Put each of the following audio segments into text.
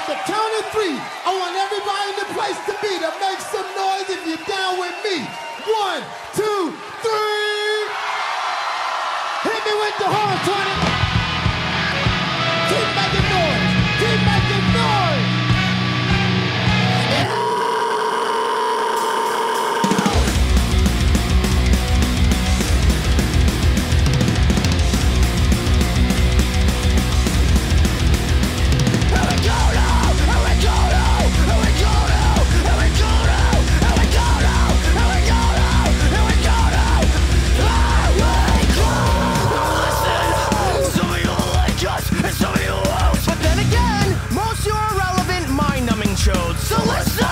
At the count of three, I want everybody in the place to be to make some noise if you're down with me. 1, 2, 3. Hit me with the horn, Tony. Keep making noise. Keep making noise. So listen!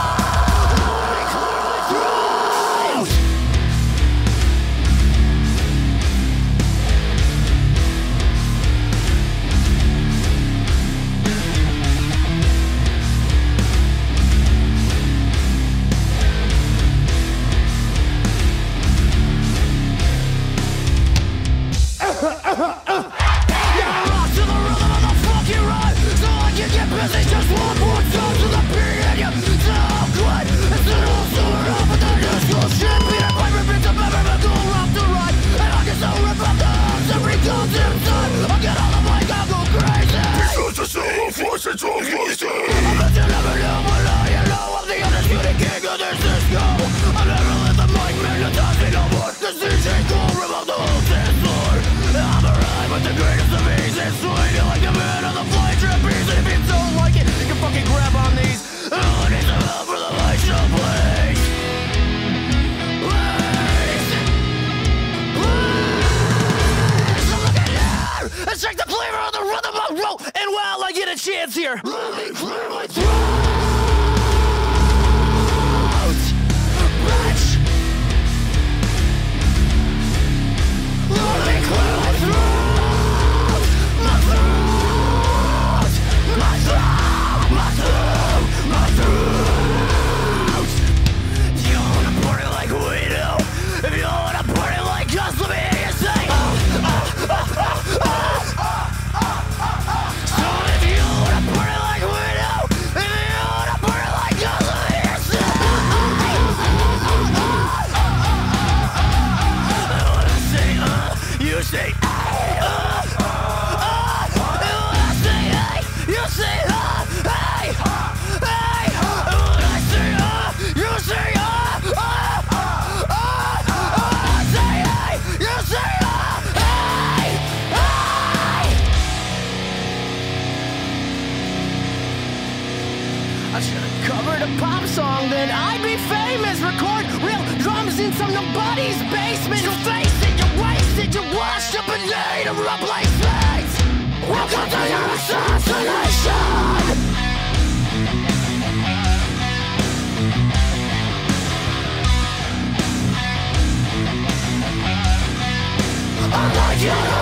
Just one more time to the period. So good, it's an awesome rap, but then there's no shit. Peter Piper picks up every go off the right, and I get so ripped up the arms every goddamn time. I get on the mic, I go crazy. Because the soul force is all closer. I bet you never know, but I know I'm the undisputed king of this disco. I never let the mic magnetize me no more. This DJ gon' revolt the whole dance floor. I'm arrived with the greatest of ease. It's swinging like the man of the flying trapeze. And if you don't like it, you can fucking grab on these. Oh, I need some help for the mic show, please. Please. Please. So look at here. Let's check the flavor of the rhythm I wrote. And while I get a chance here, let me clear my throat. Bitch. Let me clear my throat. My throat. My throat. My throat. My throat. If you wanna party like we do, if you wanna party like us, let me hear you say. So if you wanna party like we do, if you wanna party like us, let me hear you say. I wanna say you say and when I say hey, you say hey, hey. And when I say you say when I say hey, you say hey, hey. I should have covered a pop song, then I'd be famous. Record real drums in some nobody's basement. You face it, you waste it, you washed up and need a replacement. Welcome to your assassination. I'm like you.